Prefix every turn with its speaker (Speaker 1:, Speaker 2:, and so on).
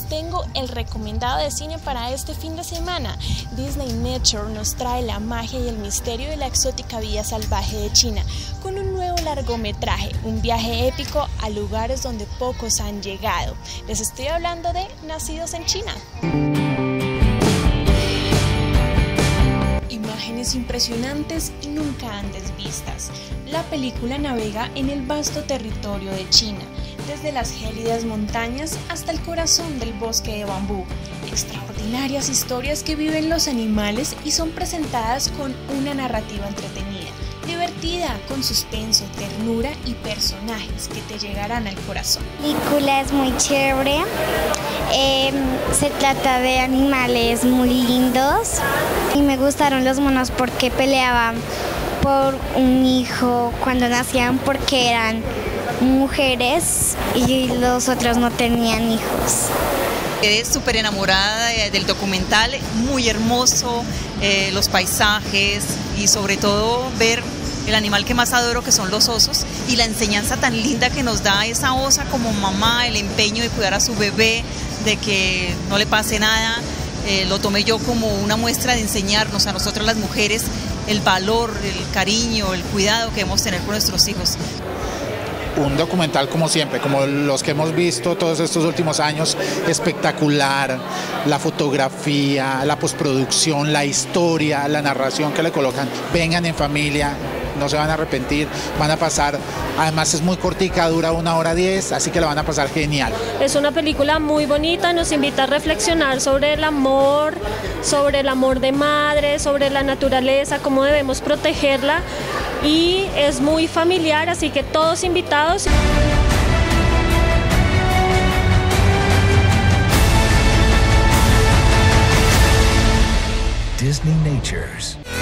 Speaker 1: tengo el recomendado de cine para este fin de semana. Disney Nature nos trae la magia y el misterio de la exótica vida salvaje de China, con un nuevo largometraje, un viaje épico a lugares donde pocos han llegado. Les estoy hablando de Nacidos en China. Imágenes impresionantes y nunca antes vistas. La película navega en el vasto territorio de China, desde las gélidas montañas hasta el corazón del bosque de bambú. Extraordinarias historias que viven los animales y son presentadas con una narrativa entretenida, divertida, con suspenso, ternura y personajes que te llegarán al corazón.
Speaker 2: La película es muy chévere, se trata de animales muy lindos y me gustaron los monos porque peleaban por un hijo cuando nacían porque eran mujeres y los otros no tenían hijos.
Speaker 3: Quedé súper enamorada del documental, muy hermoso, los paisajes y sobre todo ver el animal que más adoro, que son los osos, y la enseñanza tan linda que nos da esa osa como mamá, el empeño de cuidar a su bebé, de que no le pase nada. Lo tomé yo como una muestra de enseñarnos a nosotras las mujeres el valor, el cariño, el cuidado que debemos tener con nuestros hijos.
Speaker 4: Un documental como siempre, como los que hemos visto todos estos últimos años, espectacular, la fotografía, la postproducción, la historia, la narración que le colocan. Vengan en familia, no se van a arrepentir, van a pasar, además es muy cortica, dura 1:10, así que la van a pasar genial.
Speaker 5: Es una película muy bonita, nos invita a reflexionar sobre el amor de madre, sobre la naturaleza, cómo debemos protegerla, y es muy familiar, así que todos invitados.
Speaker 6: Disney Natures.